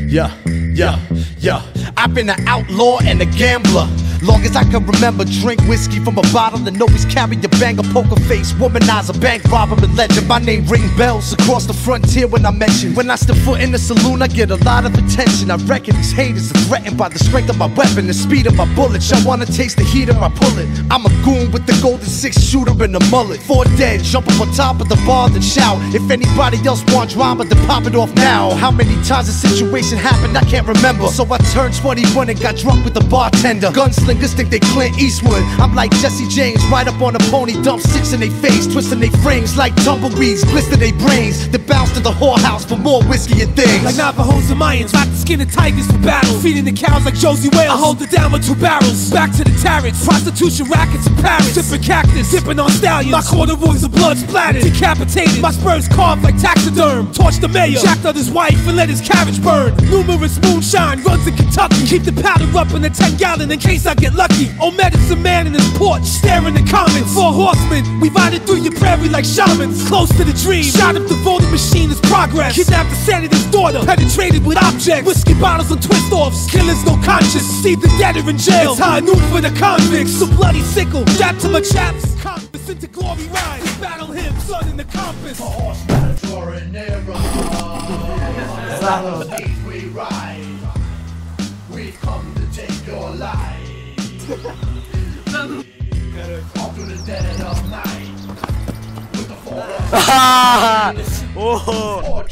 Yeah. I've been an outlaw and a gambler. Long as I can remember, drink whiskey from a bottle and always carry a bang, a poker face, womanizer, bank robber, and legend. My name ring bells across the frontier when I mention. When I step foot in the saloon, I get a lot of attention. I reckon these haters are threatened by the strength of my weapon, the speed of my bullets. Y'all wanna taste the heat of my bullet? I'm a goon with the golden 6-shooter and a mullet. 4 dead, jump up on top of the bar and shout. If anybody else want drama, then pop it off now. How many times a situation happened, I can't remember. So I turned 21 and got drunk with the bartender. Gunslingers think they Clint Eastwood. I'm like Jesse James, right up on a pony, dump 6 in they face, twisting they frames like tumbleweeds, blister they brains. They bounce to the whorehouse for more whiskey and things. Like Navajos and Mayans, rock the skin of tigers for battle. Feeding the cows like Josie Wales. I hold it down with 2 barrels. Back to the tyrants, prostitution rackets and parrots. Sipping cactus, dipping on stallions. My corduroys of blood splattered, decapitated. My spurs carved like taxiderm. Torched the mayor, jacked on his wife and let his carriage burn. Numerous moonshine runs in Kentucky. Keep the powder up in the 10-gallon in case I get lucky. Old medicine man in his porch, staring the comments. 4 horsemen, we riding through your prairie like shamans. Close to the dream, shot up the voting machine is progress. Kidnapped the senator's daughter, penetrated with objects. Whiskey bottles and twist-offs, killers no conscience. See the dead are in jail, it's high noon for the convicts. The bloody sickle, dap to my chaps. Compass into glory ride, battle him, sun in the compass. A horseman for an arrow. We ride. We've come to take your life. All through the dead of night. With the 4 Oh.